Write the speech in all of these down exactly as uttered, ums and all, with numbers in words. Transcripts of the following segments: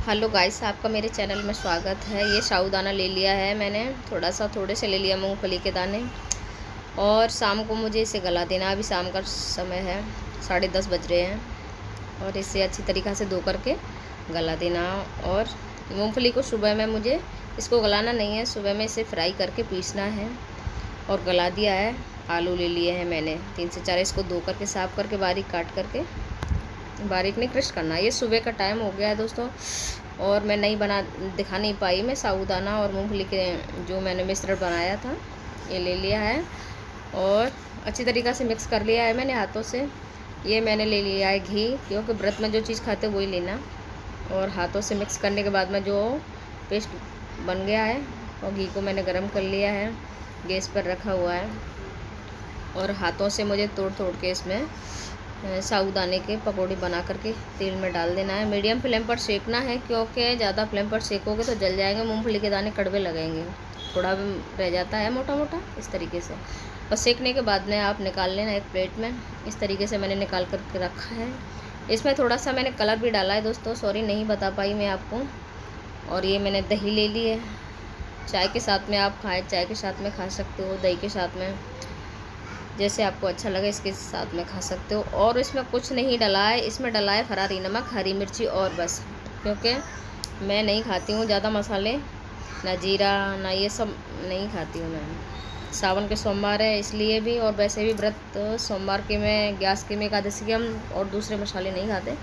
Hello guys, आपका मेरे channel में स्वागत है। ये साबूदाना ले लिया है मैंने, थोड़ा सा थोड़े से ले लिया मूंगफली के दाने। और शाम को मुझे इसे गला देना। अभी शाम का समय है, साढ़े दस बज रहे हैं। और इसे अच्छी तरीक़ा से धो करके गला देना। और मूंगफली को सुबह में मुझे इसको गलाना नहीं है, सुबह में इसे फ्राई करके पीसना है। और गला दिया है। आलू ले लिए हैं मैंने तीन से चार, इसको धो करके साफ़ करके बारीक काट करके बारीक नहीं क्रश करना। ये सुबह का टाइम हो गया है दोस्तों, और मैं नहीं बना दिखा नहीं पाई। मैं साबूदाना और मूंगफली के जो मैंने मिश्रण बनाया था ये ले लिया है और अच्छी तरीक़ा से मिक्स कर लिया है मैंने हाथों से। ये मैंने ले लिया है घी, क्योंकि व्रत में जो चीज़ खाते वही लेना। और हाथों से मिक्स करने के बाद में जो पेस्ट बन गया है, और घी को मैंने गरम कर लिया है, गैस पर रखा हुआ है। और हाथों से मुझे तोड़ तोड़ के इसमें साबूदाने के पकौड़े बना करके तेल में डाल देना है। मीडियम फ्लेम पर सेकना है, क्योंकि ज़्यादा फ्लेम पर सेकोगे तो जल जाएंगे, मूंगफली के दाने कड़वे लगेंगे, थोड़ा भी रह जाता है मोटा मोटा इस तरीके से। और सेकने के बाद में आप निकाल लेना एक प्लेट में। इस तरीके से मैंने निकाल करके रखा है। इसमें थोड़ा सा मैंने कलर भी डाला है दोस्तों, सॉरी नहीं बता पाई मैं आपको। और ये मैंने दही ले ली है, चाय के साथ में आप खाएँ, चाय के साथ में खा सकते हो, दही के साथ में, जैसे आपको अच्छा लगे इसके साथ में खा सकते हो। और इसमें कुछ नहीं डला है, इसमें डला है फरारी नमक, हरी मिर्ची और बस। क्योंकि मैं नहीं खाती हूँ ज़्यादा मसाले, ना जीरा ना ये सब नहीं खाती हूँ मैं। सावन के सोमवार है इसलिए भी, और वैसे भी व्रत सोमवार के में, ग्यारस के में, एकादशी के हम और दूसरे मसाले नहीं खाते।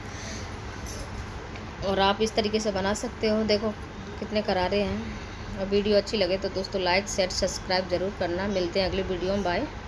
और आप इस तरीके से बना सकते हो। देखो कितने करारे हैं। और वीडियो अच्छी लगे तो दोस्तों लाइक शेयर सब्सक्राइब ज़रूर करना। मिलते हैं अगली वीडियो में, बाय।